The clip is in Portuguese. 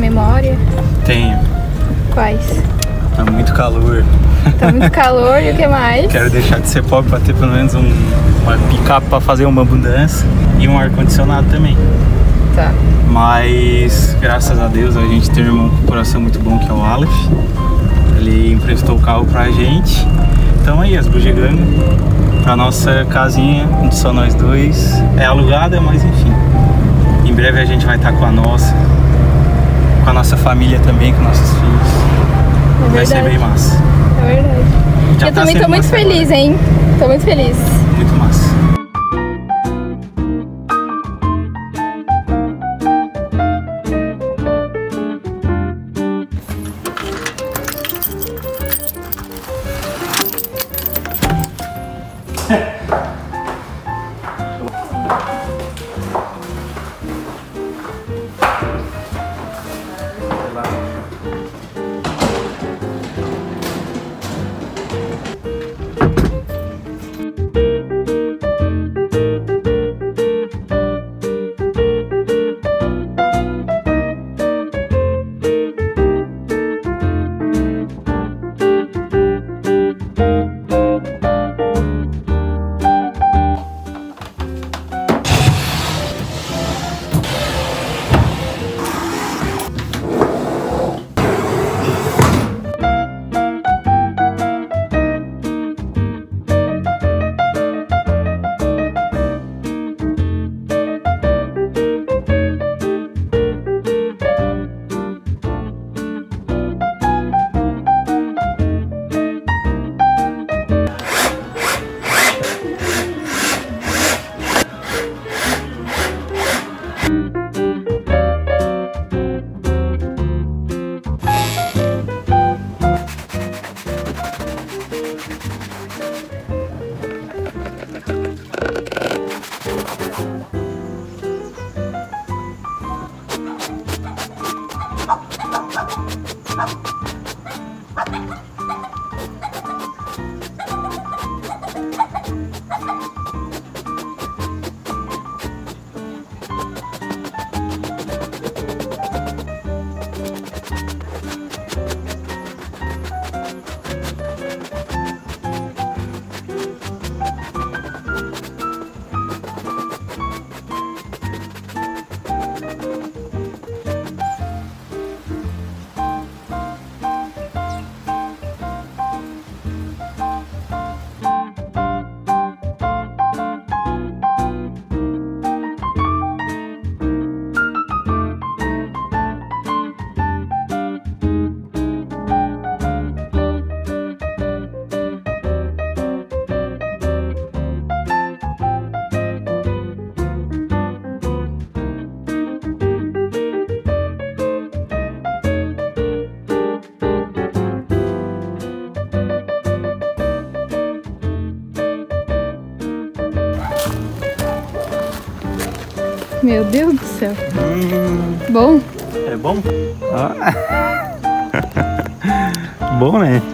memória? Tenho. Quais? Tá muito calor. Tá muito calor e o que mais? Quero deixar de ser pobre pra ter pelo menos uma picape pra fazer uma abundância e um ar-condicionado também. Tá. Mas graças a Deus a gente tem um irmão com um coração muito bom que é o Aleph. Ele emprestou o carro pra gente. Então aí, esbugigando pra nossa casinha, onde só nós dois. É alugada, mas enfim. Em breve a gente vai estar com a nossa família também, com nossos filhos. Vai ser bem massa. É verdade. Já eu tá também tô muito feliz, agora. Hein? Tô muito feliz. Muito massa. Meu Deus do céu. Bom? É bom? Bom, né?